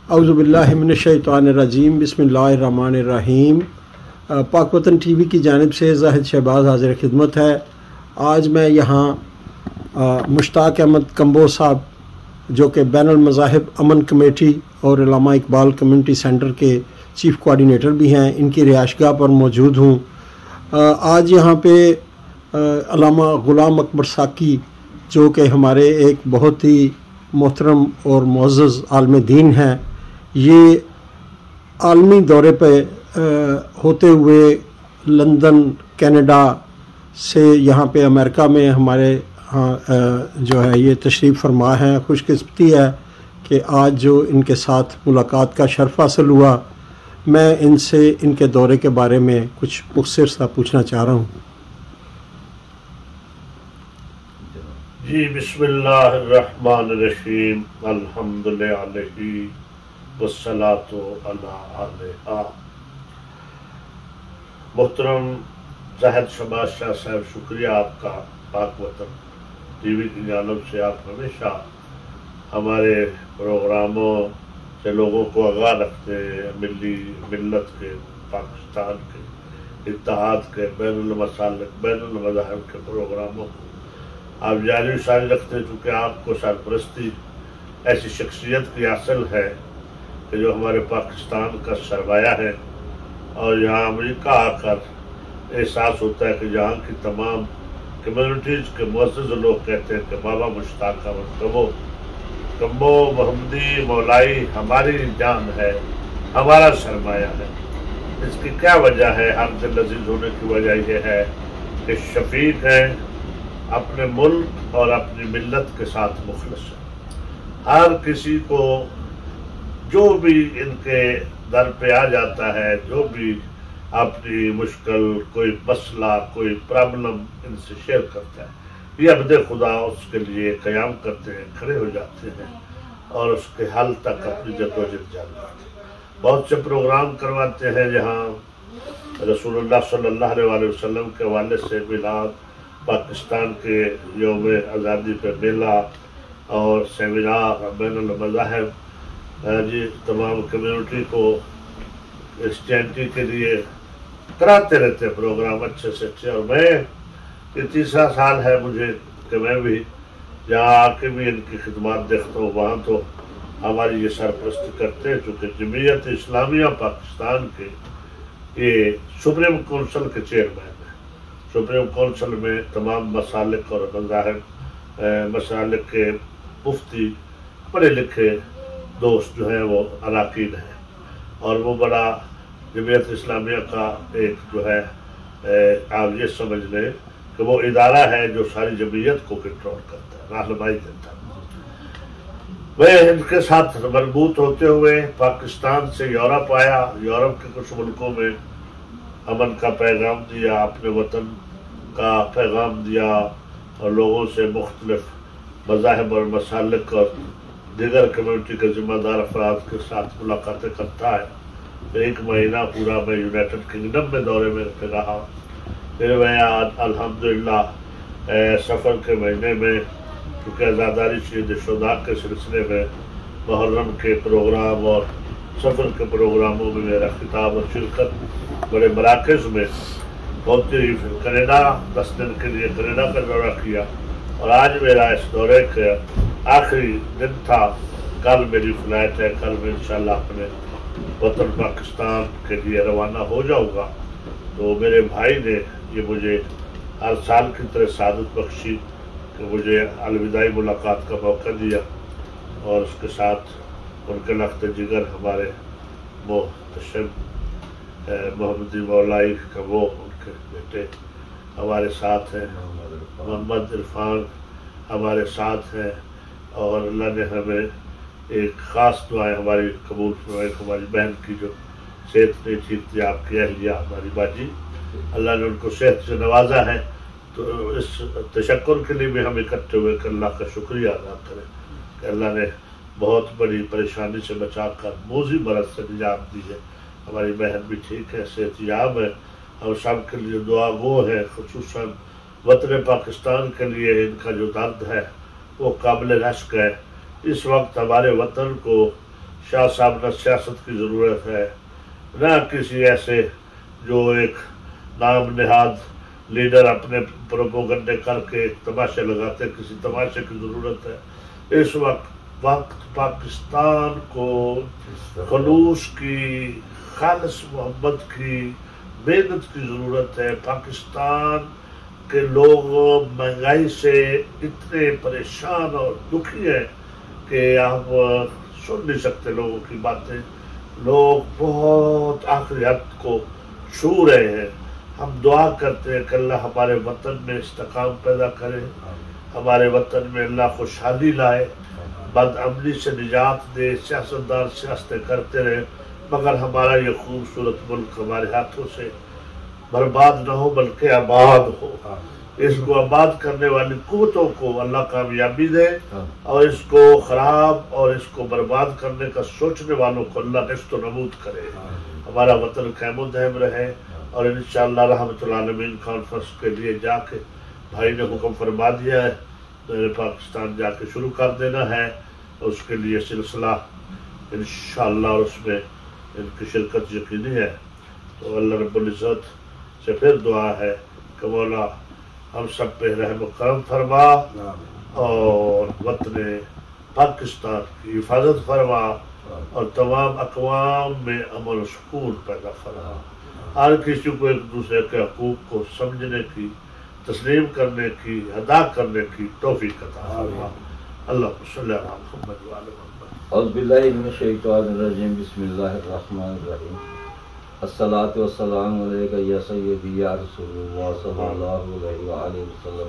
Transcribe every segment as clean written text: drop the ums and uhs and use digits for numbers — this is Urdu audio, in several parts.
اعوذ باللہ من الشیطان الرجیم بسم اللہ الرحمن الرحیم۔ پاک وطن ٹی وی کی جانب سے زاہد شہباز حاضر خدمت ہے۔ آج میں یہاں مشتاق احمد کمبو صاحب جو کہ بین المذاہب امن کمیٹی اور علامہ اقبال کمیونٹی سینٹر کے چیف کوآرڈینیٹر بھی ہیں، ان کی رہائش گاہ پر موجود ہوں۔ آج یہاں پہ علامہ غلام اکبر ساکی جو کہ ہمارے ایک بہت ہی محترم اور معزز عالم دین ہیں، یہ عالمی دورے پہ ہوتے ہوئے لندن کینیڈا سے یہاں پہ امریکہ میں ہمارے جو ہے یہ تشریف فرما ہے۔ خوش قسمتی ہے کہ آج جو ان کے ساتھ ملاقات کا شرف حاصل ہوا، میں ان سے ان کے دورے کے بارے میں کچھ مختصر سا پوچھنا چاہ رہا ہوں۔ جی بسم اللہ الرحمن الرحیم، الحمدللہ والصلاۃ علیہ۔ محترم زاہد شہباز شاہ صاحب، شکریہ آپ کا۔ پاک وطن ٹی وی کی جانب سے آپ ہمیشہ ہمارے پروگراموں سے لوگوں کو آگاہ رکھتے ہیں، ملت کے، پاکستان کے، اتحاد کے، بین المسالک، بین المذاہب کے پروگراموں کو آپ جاری ساری رکھتے ہیں، چونکہ آپ کو سرپرستی ایسی شخصیت کی حاصل ہے کہ جو ہمارے پاکستان کا سرمایہ ہے، اور یہاں امریکہ آ کر احساس ہوتا ہے کہ یہاں کی تمام کمیونٹیز کے معزز لوگ کہتے ہیں کہ بابا مشتاق احمد کمبو محمدی مولائی ہماری جان ہے، ہمارا سرمایہ ہے۔ اس کی کیا وجہ ہے؟ ہم دل عزیز ہونے کی وجہ یہ ہے کہ شفیق ہیں، اپنے ملک اور اپنی ملت کے ساتھ مخلص ہیں۔ ہر کسی کو جو بھی ان کے در پہ آ جاتا ہے، جو بھی اپنی مشکل، کوئی مسئلہ، کوئی پرابلم ان سے شیئر کرتا ہے، یہ عبد خدا اس کے لیے قیام کرتے ہیں، کھڑے ہو جاتے ہیں اور اس کے حل تک اپنی جدوجہد جاری رکھتے ہیں۔ بہت سے پروگرام کرواتے ہیں جہاں رسول اللہ صلی اللہ علیہ وسلم کے حوالے سے میلاد، پاکستان کے یوم آزادی پہ میلہ اور سیمینار، بین المذاہب، جی تمام کمیونٹی کو کرسچینٹی کے لیے کراتے رہتے ہیں پروگرام اچھے سے اچھے۔ اور میں یہ تیسرا سال ہے مجھے کہ میں بھی جہاں آ کے بھی ان کی خدمات دیکھتا ہوں، وہاں تو ہماری یہ سرپرستی کرتے ہیں، چونکہ جمعیت اسلامیہ پاکستان کے یہ سپریم کونسل کے چیئرمین ہیں۔ سپریم کونسل میں تمام مسالک اور مذاہب، مسالک کے مفتی، پڑھے لکھے دوست جو ہیں وہ اراکین ہیں، اور وہ بڑا جمعیت اسلامیہ کا ایک جو ہے آپ یہ سمجھ لیں کہ وہ ادارہ ہے جو ساری جمعیت کو کنٹرول کرتا ہے، رہنمائی دیتا ہے۔ میں ان کے ساتھ مربوط ہوتے ہوئے پاکستان سے یورپ آیا، یورپ کے کچھ ملکوں میں امن کا پیغام دیا، اپنے وطن کا پیغام دیا، اور لوگوں سے مختلف مذاہب اور مسالک اور دیگر کمیونٹی کے ذمہ دار افراد کے ساتھ ملاقاتیں کرتا ہے۔ ایک مہینہ پورا میں یونائٹڈ کنگڈم میں دورے میں رہا، پھر میں الحمدللہ سفر کے مہینے میں، کیونکہ عزاداری شہید شہداء کے سلسلے میں محرم کے پروگرام اور سفر کے پروگراموں میں میرا خطاب اور شرکت بڑے مراکز میں ہوتی رہی۔ پھر کینیڈا 10 دن کے لیے کینیڈا کا دورہ کیا، اور آج میرا اس دورے کا آخری دن تھا۔ کل میری فلائٹ ہے، کل میں انشاءاللہ اپنے وطن پاکستان کے لیے روانہ ہو جاؤں گا۔ تو میرے بھائی نے یہ مجھے ہر سال کی طرح سعادت بخشی کہ مجھے الوداعی ملاقات کا موقع دیا، اور اس کے ساتھ ان کے لخت جگر ہمارے محتشم محمدی مولائی کمبو، ان کے بیٹے ہمارے ساتھ ہیں، محمد عرفان ہمارے ساتھ ہیں، اور اللہ نے ہمیں ایک خاص دعائیں ہماری قبول فرمائی۔ ہماری بہن کی جو صحت نہیں ٹھیک تھی، آپ کی اہلیہ ہماری باجی، اللہ نے ان کو صحت سے نوازا ہے۔ تو اس تشکر کے لیے بھی ہم اکٹھے ہوئے کہ اللہ کا شکریہ ادا کریں کہ اللہ نے بہت بڑی پریشانی سے بچا کر موذی مرض سے نجات دی ہے۔ ہماری بہن بھی ٹھیک ہے، صحت یاب ہے۔ ہم سب کے لیے دعا گو ہے، خصوصاً وطن پاکستان کے لیے ان کا جو درد ہے وہ قابل رشک ہے۔ اس وقت ہمارے وطن کو شاہ صاحب نہ سیاست کی ضرورت ہے نہ کسی ایسے جو ایک نام نہاد لیڈر اپنے پروپیگنڈے کر کے تماشے لگاتے، کسی تماشے کی ضرورت ہے۔ اس وقت پاکستان کو خلوص کی، خالص محبت کی، محنت کی ضرورت ہے۔ پاکستان کے لوگ مہنگائی سے اتنے پریشان اور دکھی ہیں کہ آپ سن نہیں سکتے لوگوں کی باتیں۔ لوگ بہت آخری حد کو چھو رہے ہیں۔ ہم دعا کرتے ہیں کہ اللہ ہمارے وطن میں استحکام پیدا کرے، ہمارے وطن میں اللہ خوشحالی لائے، بد امنی سے نجات دے۔ سیاستدان سیاستیں کرتے رہے مگر ہمارا یہ خوبصورت ملک ہمارے ہاتھوں سے برباد نہ ہو بلکہ آباد ہو۔ اس کو آباد کرنے والی قوتوں کو اللہ کامیابی دے اور اس کو خراب اور اس کو برباد کرنے کا سوچنے والوں کو اللہ نیست و نابود کرے۔ ہمارا وطن قائم و دائم رہے اور انشاءاللہ رحمت العالمین کانفرنس کے لیے جا کے بھائی نے حکم فرما دیا ہے، پاکستان جا کے شروع کر دینا ہے۔ اس کے لیے سلسلہ انشاءاللہ اور اس میں ان کی شرکت یقینی ہے۔ تو اللہ رب العزت سے پھر دعا ہے کہ مولا ہم سب پہ رحم و کرم فرما اور وطن پاکستان کی حفاظت فرما اور تمام اقوام میں امن و سکون پیدا فرما۔ ہر کسی کو ایک دوسرے کے حقوق کو سمجھنے کی، تسلیم کرنے کی، ادا کرنے کی توفیق عطا فرما۔ اللہ صلی علی محمد و علی محمد۔ اعوذ باللہ من الشیطان الرجیم، بسم اللہ الرحمن الرحیم۔ الصلاۃ والسلام علیک یا سیدی یا رسول اللہ صلی اللہ علیہ وآلہ وسلم۔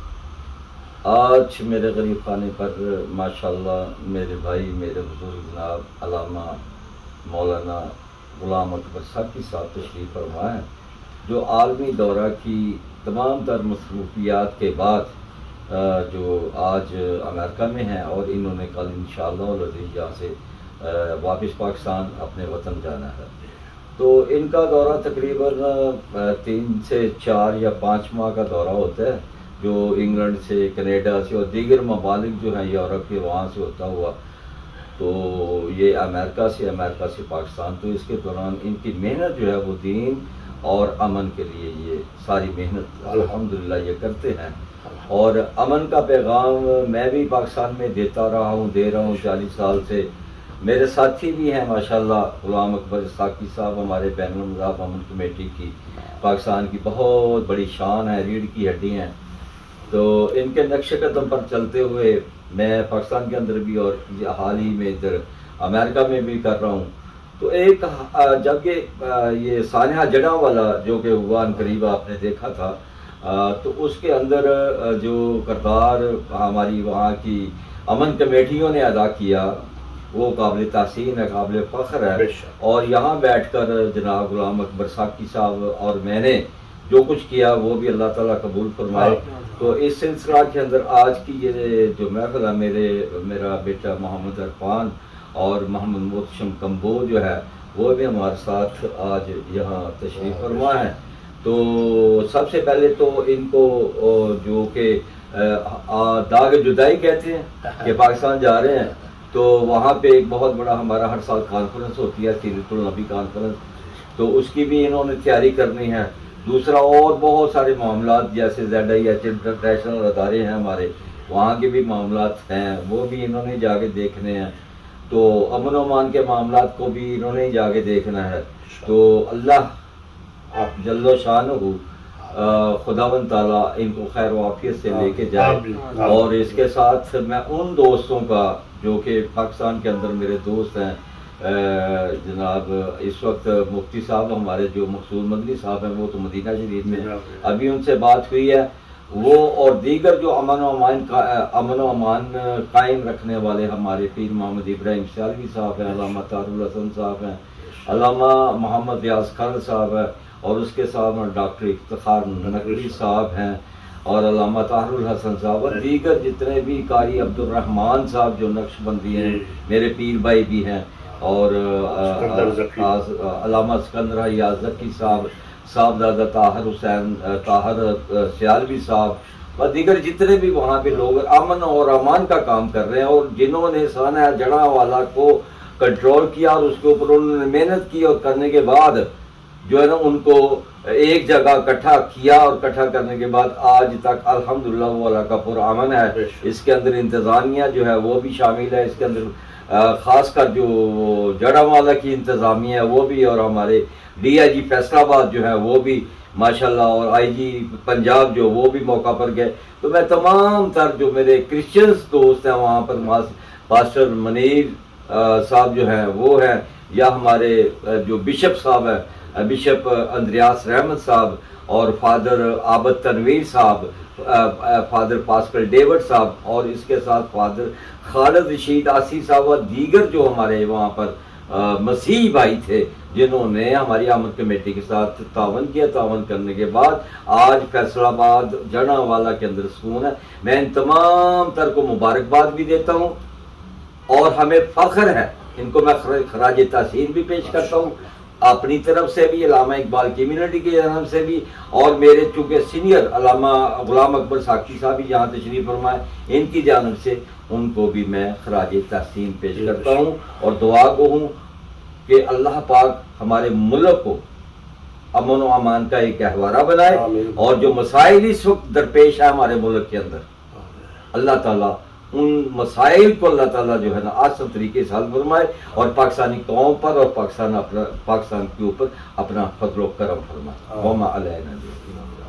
آج میرے غریب خانے پر ماشاءاللہ میرے بھائی، میرے بزرگ جناب علامہ مولانا غلام اکبر ساقی صاحب تشریف فرما ہیں، جو عالمی دورہ کی تمام تر مصروفیات کے بعد جو آج امریکہ میں ہیں اور انہوں نے کل انشاءاللہ العزیز یہاں سے واپس پاکستان اپنے وطن جانا ہے۔ تو ان کا دورہ تقریباً 3 سے 4 یا 5 ماہ کا دورہ ہوتا ہے، جو انگلینڈ سے، کینیڈا سے اور دیگر ممالک جو ہیں یورپ کے وہاں سے ہوتا ہوا تو یہ امریکہ سے پاکستان۔ تو اس کے دوران ان کی محنت جو ہے وہ دین اور امن کے لیے یہ ساری محنت الحمدللہ یہ کرتے ہیں، اور امن کا پیغام میں بھی پاکستان میں دیتا رہا ہوں، دے رہا ہوں 40 سال سے۔ میرے ساتھی بھی ہیں ماشاءاللہ، غلام اکبر ساقی صاحب ہمارے بین المذاہب امن کمیٹی کی پاکستان کی بہت بڑی شان ہے، ریڑھ کی ہڈی ہیں۔ تو ان کے نقش قدم پر چلتے ہوئے میں پاکستان کے اندر بھی اور حال ہی میں ادھر امریکہ میں بھی کر رہا ہوں۔ تو ایک جب یہ سانحہ جڑاں والا جو کہ ہوا قریب آپ نے دیکھا تھا، تو اس کے اندر جو کردار ہماری وہاں کی امن کمیٹیوں نے ادا کیا وہ قابل تحسین ہے، قابل فخر ہے۔ اور یہاں بیٹھ کر جناب غلام اکبر ساقی صاحب اور میں نے جو کچھ کیا وہ بھی اللہ تعالیٰ قبول فرمائے۔ تو اس سلسلہ کے اندر آج کی یہ جو محفل ہے، میرا بیٹا محمد عرفان اور محمد محتشم کمبو جو ہے وہ بھی ہمارے ساتھ آج یہاں تشریف فرما ہے۔ تو سب سے پہلے تو ان کو جو کہ داغ جدائی کہتے ہیں کہ پاکستان جا رہے ہیں، تو وہاں پہ ایک بہت بڑا ہمارا ہر سال کانفرنس ہوتی ہے، سیرت النبی کانفرنس، تو اس کی بھی انہوں نے تیاری کرنی ہے۔ دوسرا اور بہت سارے معاملات جیسے ZIH انٹرنیشنل ادارے ہیں ہمارے، وہاں کے بھی معاملات ہیں، وہ بھی انہوں نے جا کے دیکھنے ہیں۔ تو امن و امان کے معاملات کو بھی انہوں نے جا کے دیکھنا ہے۔ تو اللہ جل و شانہ خداوند تعالیٰ ان کو خیر و عافیت سے لے کے جائے۔ اور اس کے ساتھ میں ان دوستوں کا جو کہ پاکستان کے اندر میرے دوست ہیں، جناب اس وقت مفتی صاحب ہمارے جو مقصود مدنی صاحب ہیں وہ تو مدینہ شریف میں، ابھی ان سے بات ہوئی ہے، وہ اور دیگر جو امن و امان قائم رکھنے والے ہمارے پیر محمد ابراہیم سیالوی صاحب ہیں، علامہ طاہر الحسن صاحب ہیں، علامہ محمد ریاض خان صاحب ہیں، اور اس کے ساتھ ڈاکٹر افتخار نقوی صاحب ہیں، اور علامہ طاہر الحسن صاحب اور دیگر جتنے بھی قاری عبد الرحمن صاحب جو نقش بندی ہیں، میرے پیر بھائی بھی ہیں، اور علامہ سکندر حیات ذکی صاحب دادا طاہر حسین طاہر سیالوی صاحب اور دیگر جتنے بھی وہاں پہ لوگ امن اور امان کا کام کر رہے ہیں، اور جنہوں نے سانحہ جڑاں والا کو کنٹرول کیا اور اس کے اوپر انہوں نے محنت کی، اور کرنے کے بعد جو ہے نا ان کو ایک جگہ اکٹھا کیا، اور اکٹھا کرنے کے بعد آج تک الحمدللہ وہ اللہ کا پرامن ہے۔ اس کے اندر انتظامیہ جو ہے وہ بھی شامل ہے، اس کے اندر خاص کر جو جڑا والا کی انتظامیہ ہے وہ بھی، اور ہمارے ڈی آئی جی فیصل آباد جو ہے وہ بھی ماشاءاللہ، اور آئی جی پنجاب جو وہ بھی موقع پر گئے۔ تو میں تمام تر جو میرے کرسچنز دوست ہیں وہاں پر، پاسٹر منیر صاحب جو ہیں وہ ہیں، یا ہمارے جو بشپ صاحب ہیں، بشپ اندریاس رحمت صاحب، اور فادر عابد تنویر صاحب، فادر پاسکل ڈیوڈ صاحب، اور اس کے ساتھ فادر خالد رشید آسی صاحب، اور دیگر جو ہمارے وہاں پر مسیحی بھائی تھے جنہوں نے ہماری آمد کمیٹی کے ساتھ تعاون کیا۔ تعاون کرنے کے بعد آج فیصل آباد جڑا والا کے اندر سکون ہے۔ میں ان تمام تر کو مبارکباد بھی دیتا ہوں، اور ہمیں فخر ہے، ان کو میں خراج تحسین بھی پیش کرتا ہوں اپنی طرف سے بھی، علامہ اقبال کمیونٹی کی جانب سے بھی، اور میرے چونکہ سینئر علامہ غلام اکبر ساقی صاحب بھی یہاں تشریف فرمائے، ان کی جانب سے ان کو بھی میں خراج تحسین پیش کرتا ہوں، اور دعا گو ہوں کہ اللہ پاک ہمارے ملک کو امن و امان کا ایک گہوارہ بنائے، اور جو مسائل اس وقت درپیش ہے ہمارے ملک کے اندر، اللہ تعالیٰ ان مسائل کو اللہ تعالیٰ جو ہے نا آسان طریقے سے حل فرمائے، اور پاکستانی قوم پر اور پاکستان کے اوپر اپنا فضل و کرم فرمائے۔ وما علینا